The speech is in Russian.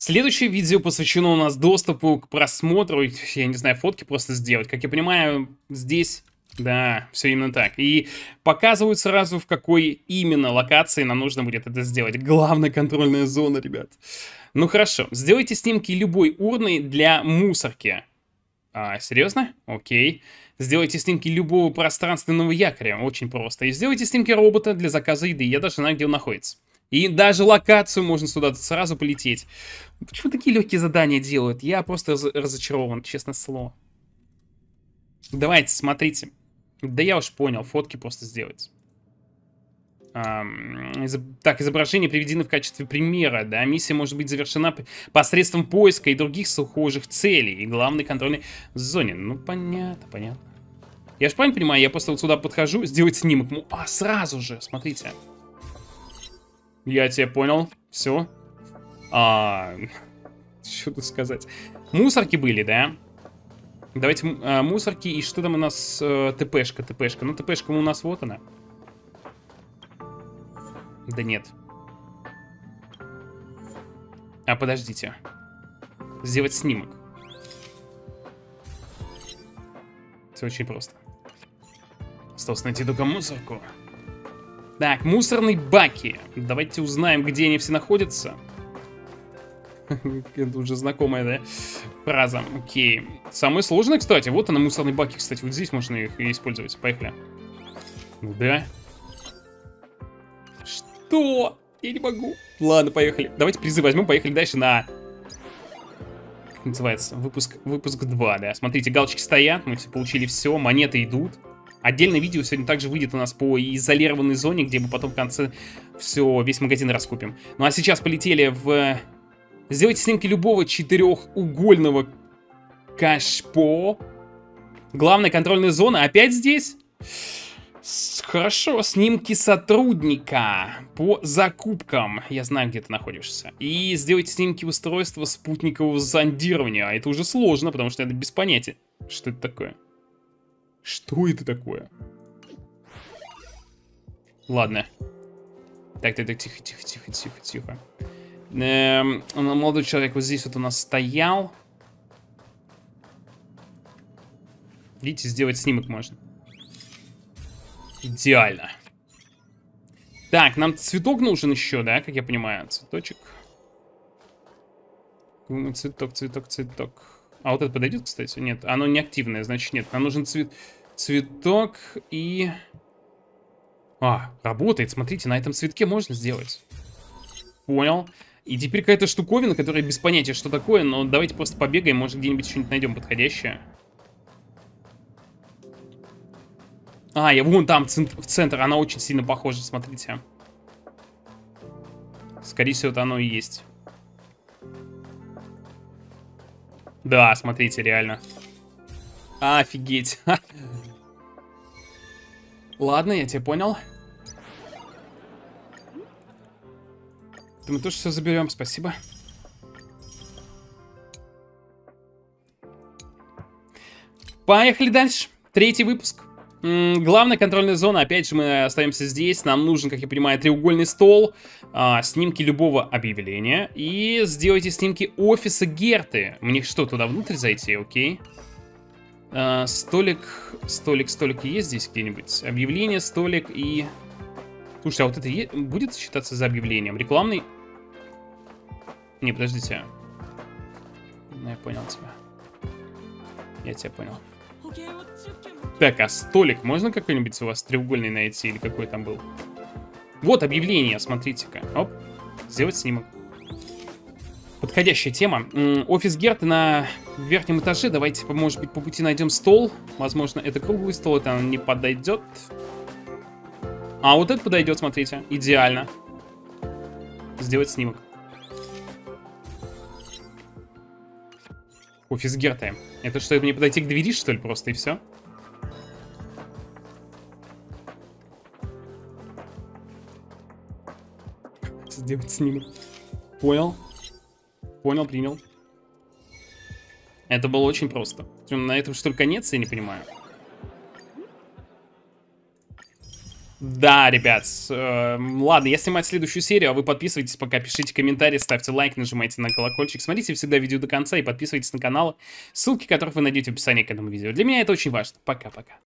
Следующее видео посвящено у нас доступу к просмотру, я не знаю, фотки просто сделать. Как я понимаю, здесь, да, все именно так. И показывают сразу, в какой именно локации нам нужно будет это сделать. Главная контрольная зона, ребят. Ну хорошо, сделайте снимки любой урны для мусорки. Серьезно? Окей. Сделайте снимки любого пространственного якоря. Очень просто. И сделайте снимки робота для заказа еды. Я даже знаю, где он находится. И даже локацию можно сюда сразу полететь. Почему такие легкие задания делают? Я просто разочарован, честное слово. Давайте, смотрите. Да я уж понял, фотки просто сделать. Так, изображение приведено в качестве примера, да, миссия может быть завершена посредством поиска и других схожих целей, и главной контрольной зоне. Ну, понятно, понятно. Я же правильно понимаю, я просто вот сюда подхожу, сделать снимок, ну, сразу же, смотрите. Я тебя понял, все. Что тут сказать? Мусорки были, да? Давайте мусорки, и что там у нас? ТПшка. Ну, ТПшка у нас вот она. Да нет. Подождите. Сделать снимок. Все очень просто. Осталось найти только мусорку. Так, мусорные баки. Давайте узнаем, где они все находятся. Это уже знакомая, да, фраза. Окей. Самое сложное, кстати, вот она, мусорные баки, кстати. Вот здесь можно их использовать. Поехали. Ну да. Что? Я не могу. Ладно, поехали. Давайте призы возьмем, поехали дальше на... Как называется? Выпуск 2, да. Смотрите, галочки стоят, мы все получили все, монеты идут. Отдельное видео сегодня также выйдет у нас по изолированной зоне, где мы потом в конце весь магазин раскупим. Ну а сейчас полетели в... Сделайте снимки любого четырехугольного кашпо. Главная контрольная зона опять здесь? Хорошо, снимки сотрудника по закупкам. Я знаю, где ты находишься. И сделайте снимки устройства спутникового зондирования. А это уже сложно, потому что это без понятия. Что это такое? Что это такое? Ладно. Так, тихо. Молодой человек вот здесь вот у нас стоял. Видите, сделать снимок можно. Идеально. Так, нам цветок нужен еще, да, как я понимаю? Цветочек. Цветок. А вот это подойдет, кстати? Нет, оно не активное, значит нет. Нам нужен цветок и... Работает, смотрите, на этом цветке можно сделать. Понял. И теперь какая-то штуковина, которая без понятия, что такое, но давайте просто побегаем, может где-нибудь что-нибудь найдем подходящее. Я вон там, в центр, она очень сильно похожа, смотрите. Скорее всего, это оно и есть. Да, смотрите, реально. Офигеть. Ладно, я тебя понял. Мы тоже все заберем, спасибо. Поехали дальше. Третий выпуск. Главная контрольная зона. Опять же, мы остаемся здесь. Нам нужен, как я понимаю, треугольный стол. Снимки любого объявления. И сделайте снимки офиса Герты. Мне что, туда внутрь зайти? Окей. Столик есть здесь где-нибудь? Объявление, столик и... Слушай, а вот это будет считаться за объявлением? Рекламный? Не, подождите. Я понял тебя. Я тебя понял. Так, а столик можно какой-нибудь у вас треугольный найти? Или какой там был? Вот объявление, смотрите-ка. Оп, сделать снимок. Подходящая тема. Офис Герты на верхнем этаже. Давайте, может быть, по пути найдем стол. Возможно, это круглый стол, это не подойдет. Вот это подойдет, смотрите. Идеально. Сделать снимок. Офис Герты. Это что, мне подойти к двери, что ли, просто и все? Сделать снимок. Понял. Понял, принял. Это было очень просто. На этом что ли конец, я не понимаю. Да, ребят, ладно, я снимаю следующую серию, а вы подписывайтесь пока, пишите комментарии, ставьте лайк, нажимайте на колокольчик, смотрите всегда видео до конца и подписывайтесь на канал, ссылки которых вы найдете в описании к этому видео. Для меня это очень важно. Пока-пока.